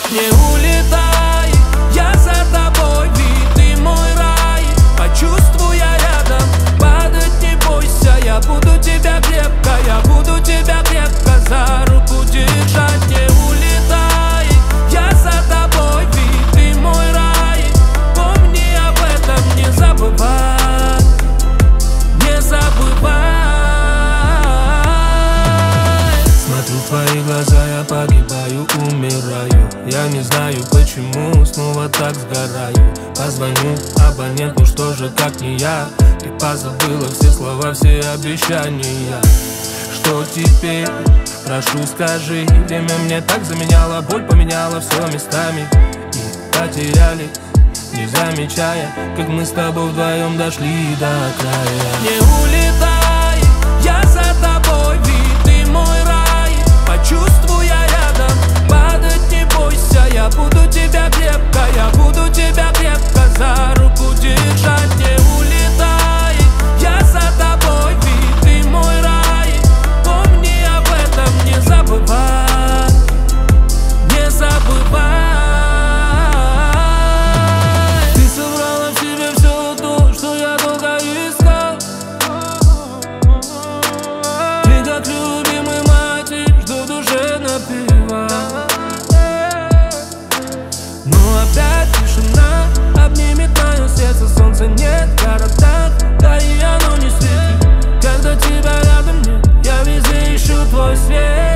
Не улетай, я за тобой, ведь ты мой рай. Почувствуй, я рядом, падать не бойся. Я буду тебя крепко, я буду тебя крепко за руку держать. Не улетай, я за тобой, ведь ты мой рай. Помни об этом, не забывай, не забывай. Смотрю в твои глаза, я погибаю, умираю. Я не знаю почему, снова так сгораю. Позвоню абоненту, что же как не я. Ты позабыла все слова, все обещания. Что теперь? Прошу, скажи. Время мне так заменяло, боль поменяла все местами. И потерялись, не замечая, как мы с тобой вдвоем дошли до края. Не улетай, я за тобой, ведь ты мой рай. Почувствуй, я рядом, падать не бойся. Я буду тебя крепко, я буду тебя крепко за руку держать. Не улетай, я за тобой, ведь ты мой рай. Помни об этом, не забывай, не забывай. Ты собрала в себе все то, что я долго искал. Ты как любимый мать, жду в душе напевал. Но опять тишина обнимет мое сердце. Солнца нет в городах, да и оно не светит. Когда тебя рядом нет, я везде ищу твой свет.